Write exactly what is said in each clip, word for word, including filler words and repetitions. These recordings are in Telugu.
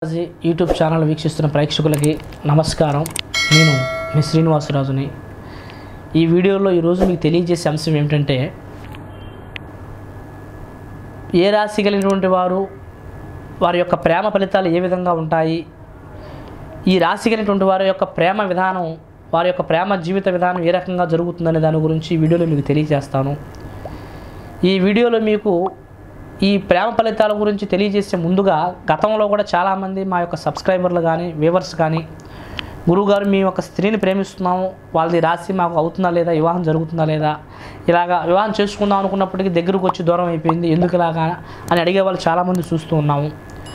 యూట్యూబ్ ఛానల్ వీక్షిస్తున్న ప్రేక్షకులకి నమస్కారం. నేను మీ శ్రీనివాసరాజుని. ఈ వీడియోలో ఈరోజు మీకు తెలియజేసే అంశం ఏమిటంటే, ఏ రాశి కలిగినటువంటి వారు వారి యొక్క ప్రేమ ఫలితాలు ఏ విధంగా ఉంటాయి, ఈ రాశి కలిగినటువంటి వారి యొక్క ప్రేమ విధానం, వారి యొక్క ప్రేమ జీవిత విధానం ఏ రకంగా జరుగుతుందనే దాని గురించి ఈ వీడియోలో మీకు తెలియజేస్తాను. ఈ వీడియోలో మీకు ఈ ప్రేమ ఫలితాల గురించి తెలియజేసే ముందుగా, గతంలో కూడా చాలామంది మా యొక్క సబ్స్క్రైబర్లు కానీ వ్యూవర్స్ కానీ, గురువుగారు మీ యొక్క స్త్రీని ప్రేమిస్తున్నాము, వాళ్ళది రాశి మాకు అవుతుందా లేదా, వివాహం జరుగుతుందా లేదా, ఇలాగా వివాహం చేసుకుందాం అనుకున్నప్పటికీ దగ్గరకు వచ్చి దూరం అయిపోయింది, ఎందుకు ఇలాగా అని అడిగే వాళ్ళు చాలామంది చూస్తూ ఉన్నాము.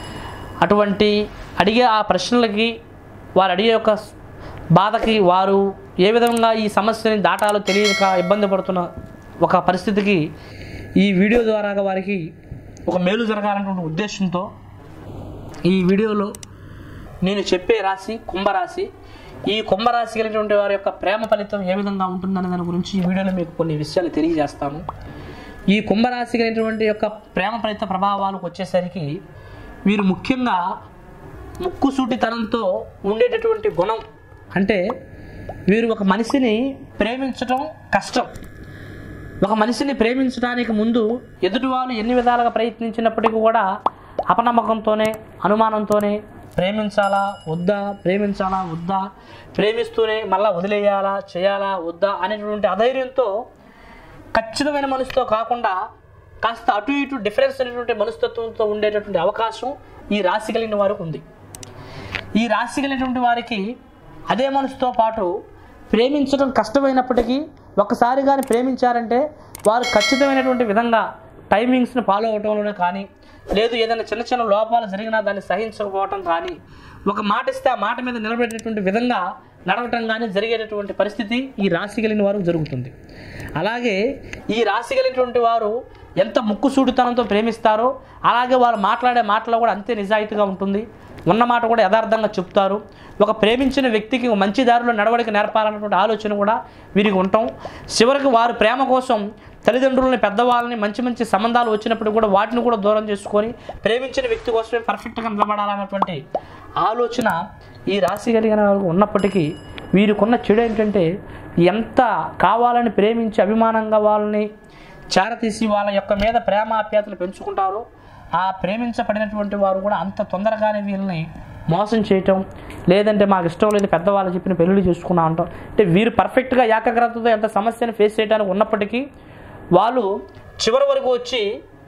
అటువంటి అడిగే ఆ ప్రశ్నలకి, వారు అడిగే యొక్క బాధకి, వారు ఏ విధంగా ఈ సమస్యని దాటాలో తెలియక ఇబ్బంది పడుతున్న ఒక పరిస్థితికి ఈ వీడియో ద్వారా వారికి ఒక మేలు జరగాలనేటువంటి ఉద్దేశంతో ఈ వీడియోలో నేను చెప్పే రాశి కుంభరాశి. ఈ కుంభరాశి కలిగినటువంటి వారి యొక్క ప్రేమ ఫలితం ఏ విధంగా ఉంటుందనే దాని గురించి ఈ వీడియోలో మీకు కొన్ని విషయాలు తెలియజేస్తాను. ఈ కుంభరాశి కలిగినటువంటి యొక్క ప్రేమ ఫలిత ప్రభావాలకు వచ్చేసరికి, వీరు ముఖ్యంగా ముక్కుసూటితనంతో ఉండేటటువంటి గుణం. అంటే వీరు ఒక మనిషిని ప్రేమించడం కష్టం. ఒక మనిషిని ప్రేమించడానికి ముందు ఎదుటి వాళ్ళు ఎన్ని విధాలుగా ప్రయత్నించినప్పటికీ కూడా అపనమ్మకంతోనే, అనుమానంతోనే ప్రేమించాలా వద్దా, ప్రేమించాలా వద్దా, ప్రేమిస్తూనే మళ్ళీ వదిలేయాలా, చేయాలా వద్దా అనేటువంటి అధైర్యంతో, ఖచ్చితమైన మనసుతో కాకుండా కాస్త అటు ఇటు డిఫరెన్స్ అనేటువంటి మనస్తత్వంతో ఉండేటటువంటి అవకాశం ఈ రాశి కలిగిన వారికి ఉంది. ఈ రాశి కలిగినటువంటి వారికి అదే మనసుతో పాటు ప్రేమించడం కష్టమైనప్పటికీ ఒక్కసారి కానీ ప్రేమించారంటే వారు ఖచ్చితమైనటువంటి విధంగా టైమింగ్స్ని ఫాలో అవడంలోనే కానీ, లేదు ఏదైనా చిన్న చిన్న లోపాలు జరిగినా దాన్ని సహించకపోవటం కానీ, ఒక మాట ఇస్తే ఆ మాట మీద నిలబడేటటువంటి విధంగా నడవటం కానీ జరిగేటటువంటి పరిస్థితి ఈ రాశి కలిగిన వారు జరుగుతుంది. అలాగే ఈ రాశి కలిగినటువంటి వారు ఎంత ముక్కుసూటితనంతో ప్రేమిస్తారో, అలాగే వారు మాట్లాడే మాటలో కూడా అంతే నిజాయితీగా ఉంటుంది. ఉన్న మాట కూడా యథార్థంగా చెప్తారు. ఒక ప్రేమించిన వ్యక్తికి మంచి దారిలో నడవడిక నేర్పాలన్నటువంటి ఆలోచన కూడా వీరికి ఉంటాం. చివరికి వారు ప్రేమ కోసం తల్లిదండ్రులని, పెద్దవాళ్ళని, మంచి మంచి సంబంధాలు వచ్చినప్పుడు కూడా వాటిని కూడా దూరం చేసుకొని ప్రేమించిన వ్యక్తి కోసమే పర్ఫెక్ట్గా నిలబడాలన్నటువంటి ఆలోచన ఈ రాశి కలిగిన వారికి ఉన్నప్పటికీ, వీరికున్న చెడు ఏంటంటే, ఎంత కావాలని ప్రేమించి అభిమానంగా వాళ్ళని చేరతీసి వాళ్ళ యొక్క మీద ప్రేమ ఆప్యాయతలు పెంచుకుంటారో, ఆ ప్రేమించబడినటువంటి వారు కూడా అంత తొందరగానే వీళ్ళని మోసం చేయటం, లేదంటే మాకు ఇష్టం లేదు పెద్దవాళ్ళు చెప్పిన పెళ్ళిళ్ళు చేసుకున్నా అంటాం. అంటే వీరు పర్ఫెక్ట్గా ఏకాగ్రతతో ఎంత సమస్యను ఫేస్ చేయడానికి ఉన్నప్పటికీ, వాళ్ళు చివరి వరకు వచ్చి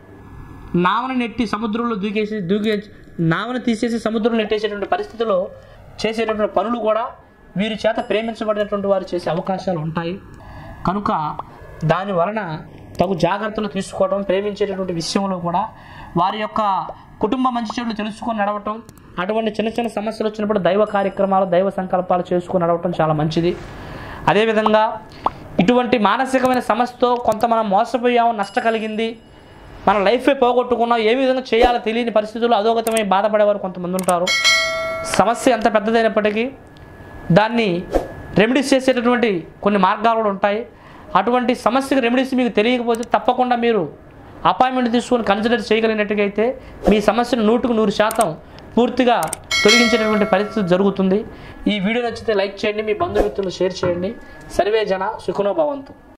నావను నెట్టి సముద్రంలో దూకేసి దూకే నావను తీసేసి సముద్రంలో నెట్టేసేటువంటి పరిస్థితిలో చేసేటటువంటి పనులు కూడా వీరి చేత ప్రేమించబడినటువంటి వారు చేసే అవకాశాలు ఉంటాయి. కనుక దాని వలన తగు జాగ్రత్తలు తీసుకోవడం, ప్రేమించేటటువంటి విషయంలో కూడా వారి యొక్క కుటుంబ మంచి చెడులు తెలుసుకొని నడవటం, అటువంటి చిన్న చిన్న సమస్యలు వచ్చినప్పుడు దైవ కార్యక్రమాలు, దైవ సంకల్పాలు చేసుకొని నడవటం చాలా మంచిది. అదేవిధంగా ఇటువంటి మానసికమైన సమస్యతో కొంత మనం మోసపోయాము, నష్టం కలిగింది, మన లైఫే పోగొట్టుకున్నాం, ఏ విధంగా చేయాలో తెలియని పరిస్థితుల్లో అధోగతమై బాధపడేవారు కొంతమంది ఉంటారు. సమస్య ఎంత పెద్దదైనప్పటికీ దాన్ని రెమెడీస్ చేసేటటువంటి కొన్ని మార్గాలు కూడా ఉంటాయి. అటువంటి సమస్యకు రెమెడీస్ మీకు తెలియకపోతే తప్పకుండా మీరు అపాయింట్మెంట్ తీసుకొని కన్సిడర్ చేయగలిగినట్టుగా అయితే మీ సమస్యను నూటుకు నూరు శాతం పూర్తిగా తొలగించేటటువంటి పరిస్థితి జరుగుతుంది. ఈ వీడియో నచ్చితే లైక్ చేయండి, మీ బంధుమిత్రులు షేర్ చేయండి. సర్వే జన సుఖినో భవంతు.